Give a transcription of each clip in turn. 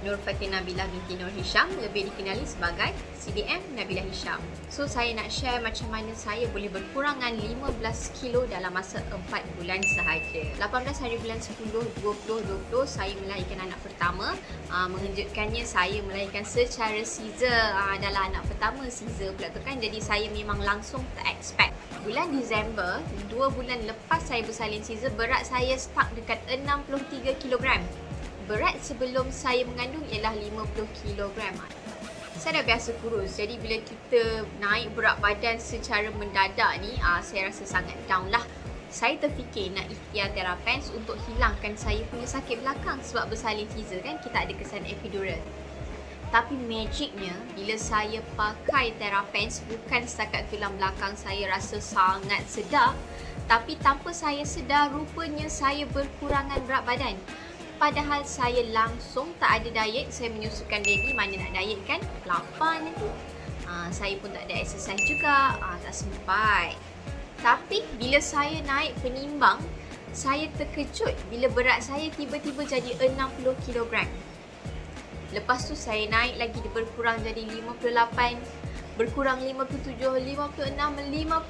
Nur Fatin Nabilah binti Nur Hisham, lebih dikenali sebagai CDM Nabilah Hisham. So saya nak share macam mana saya boleh berkurangan 15 kilo dalam masa 4 bulan sahaja. 18 hari bulan 10, 2020 saya melahirkan anak pertama. Mengejutkannya saya melahirkan secara caesar. Adalah anak pertama caesar pula tu kan. Jadi saya memang langsung tak expect. Bulan Disember, 2 bulan lepas saya bersalin caesar, berat saya stuck dekat 63 kg. Berat sebelum saya mengandung ialah 50 kg. Saya dah biasa kurus, jadi bila kita naik berat badan secara mendadak ni, saya rasa sangat down lah. Saya terfikir nak ikhtiar Thera Pants untuk hilangkan saya punya sakit belakang sebab bersalin caesar kan, kita ada kesan epidural. Tapi magicnya, bila saya pakai Thera Pants, bukan setakat tulang belakang saya rasa sangat sedap, tapi tanpa saya sedar, rupanya saya berkurangan berat badan. Padahal saya langsung tak ada diet, saya menyusukan baby, mana nak diet kan? Lapar nanti. Saya pun tak ada exercise juga, tak sempat. Tapi bila saya naik penimbang, saya terkejut bila berat saya tiba-tiba jadi 60 kg. Lepas tu saya naik lagi, berkurang jadi 58, berkurang 57, 56, 55,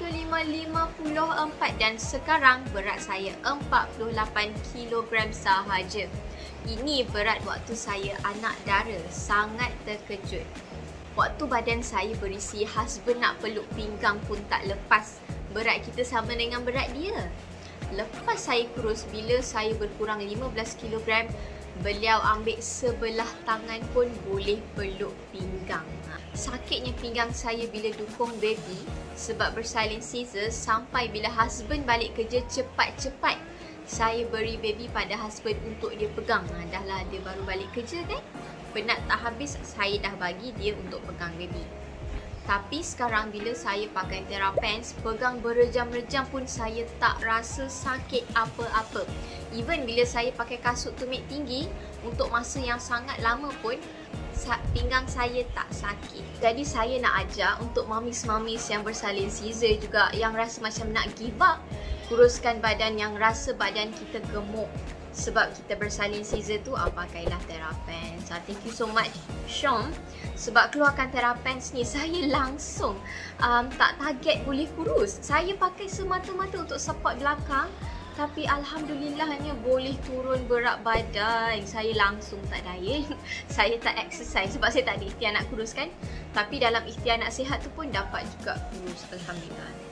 54 dan sekarang berat saya 48 kg sahaja. Ini berat waktu saya anak dara, sangat terkejut. Waktu badan saya berisi, husband nak peluk pinggang pun tak lepas. Berat kita sama dengan berat dia. Lepas saya kurus, bila saya berkurang 15 kg, beliau ambil sebelah tangan pun boleh peluk pinggang. Sakitnya pinggang saya bila dukung baby sebab bersalin caesar, sampai bila husband balik kerja cepat-cepat saya beri baby pada husband untuk dia pegang. Dah lah dia baru balik kerja kan, penat tak habis saya dah bagi dia untuk pegang baby. Tapi sekarang bila saya pakai Thera Pants, pegang berjam-rejam pun saya tak rasa sakit apa-apa. Even bila saya pakai kasut tumit tinggi untuk masa yang sangat lama pun, pinggang saya tak sakit. Jadi saya nak ajar untuk mamis-mamis yang bersalin caesar juga, yang rasa macam nak give up, kuruskan badan, yang rasa badan kita gemuk sebab kita bersalin caesar tu, pakailah Thera Pants. Thank you so much Shom sebab keluarkan Thera Pants ni, saya langsung tak target boleh kurus. Saya pakai semata-mata untuk support belakang, tapi alhamdulillahnya boleh turun berat badan. Saya langsung tak diet, saya tak exercise sebab saya tak ada ikhtiar nak kurus kan. Tapi dalam ikhtiar nak sihat tu pun dapat juga kurus, alhamdulillah.